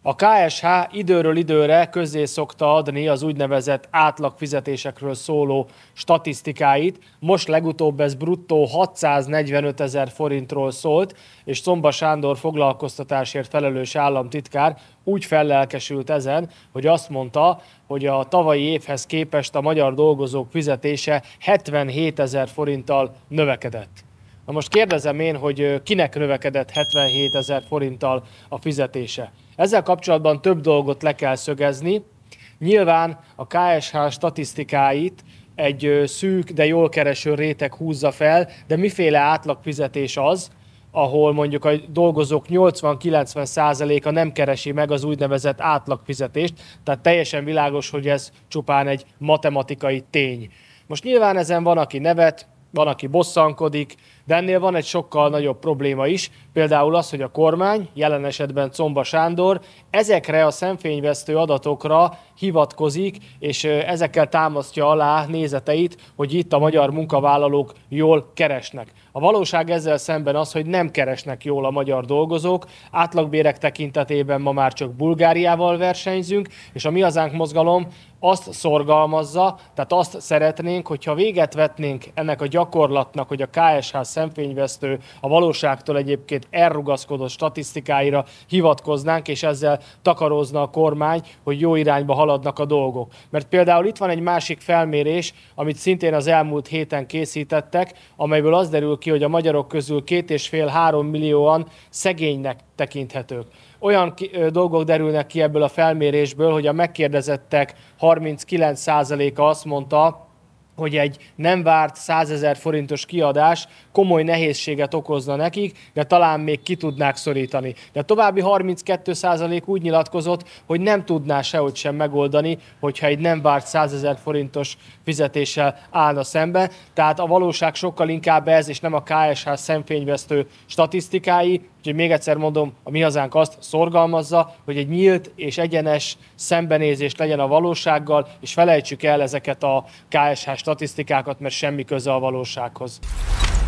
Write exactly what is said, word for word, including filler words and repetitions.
A ká es há időről időre közzé szokta adni az úgynevezett átlagfizetésekről szóló statisztikáit. Most legutóbb ez bruttó hatszáznegyvenötezer forintról szólt, és Czomba Sándor foglalkoztatásért felelős államtitkár úgy fellelkesült ezen, hogy azt mondta, hogy a tavalyi évhez képest a magyar dolgozók fizetése hetvenhétezer forinttal növekedett. Na most kérdezem én, hogy kinek növekedett hetvenhétezer forinttal a fizetése. Ezzel kapcsolatban több dolgot le kell szögezni. Nyilván a ká es há statisztikáit egy szűk, de jól kereső réteg húzza fel, de miféle átlagfizetés az, ahol mondjuk a dolgozók nyolcvan-kilencven százaléka nem keresi meg az úgynevezett átlagfizetést, tehát teljesen világos, hogy ez csupán egy matematikai tény. Most nyilván ezen van, aki nevet, van, aki bosszankodik, de ennél van egy sokkal nagyobb probléma is, például az, hogy a kormány, jelen esetben Czomba Sándor, ezekre a szemfényvesztő adatokra hivatkozik, és ezekkel támasztja alá nézeteit, hogy itt a magyar munkavállalók jól keresnek. A valóság ezzel szemben az, hogy nem keresnek jól a magyar dolgozók, átlagbérek tekintetében ma már csak Bulgáriával versenyzünk, és a Mi Hazánk mozgalom azt szorgalmazza, tehát azt szeretnénk, hogyha véget vetnénk ennek a gyakorlatnak, hogy a ká es há szemfényvesztő, a valóságtól egyébként elrugaszkodott statisztikáira hivatkoznánk, és ezzel takarózna a kormány, hogy jó irányba haladnak a dolgok. Mert például itt van egy másik felmérés, amit szintén az elmúlt héten készítettek, amelyből az derül ki, hogy a magyarok közül két és fél-három millióan szegénynek tekinthetők. Olyan dolgok derülnek ki ebből a felmérésből, hogy a megkérdezettek harminckilenc százaléka azt mondta, hogy egy nem várt százezer forintos kiadás komoly nehézséget okozna nekik, de talán még ki tudnák szorítani. De további harminckettő százalék úgy nyilatkozott, hogy nem tudná sehogy sem megoldani, hogyha egy nem várt százezer forintos fizetéssel állna szembe. Tehát a valóság sokkal inkább ez, és nem a ká es há szemfényvesztő statisztikái. Úgyhogy még egyszer mondom, a Mi Hazánk azt szorgalmazza, hogy egy nyílt és egyenes szembenézés legyen a valósággal, és felejtsük el ezeket a ká es há statisztikákat, mert semmi köze a valósághoz.